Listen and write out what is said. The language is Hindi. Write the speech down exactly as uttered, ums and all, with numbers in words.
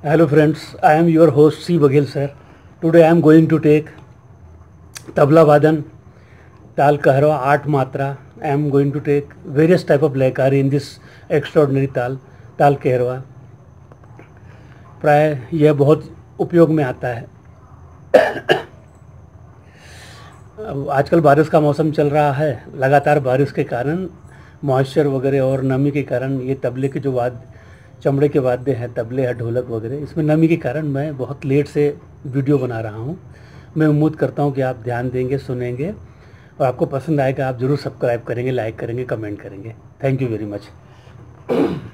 Hello friends, I am your host C. Bagel sir. Today I am going to take Tabla Vadan, Tal कहरव, आठ मात्रा. I am going to take various type of लयकारी in this extraordinary ताल, ताल कहरव. प्राय यह बहुत उपयोग में आता है. आजकल बारिश का मौसम चल रहा है. लगातार बारिश के कारण मॉइस्चर वगैरह और नमी के कारण ये तबले के जो वाद चमड़े के वाद्य हैं, तबले या ढोलक वगैरह, इसमें नमी के कारण मैं बहुत लेट से वीडियो बना रहा हूँ. मैं उम्मीद करता हूँ कि आप ध्यान देंगे, सुनेंगे और आपको पसंद आएगा. आप ज़रूर सब्सक्राइब करेंगे, लाइक करेंगे, कमेंट करेंगे. Thank you very much.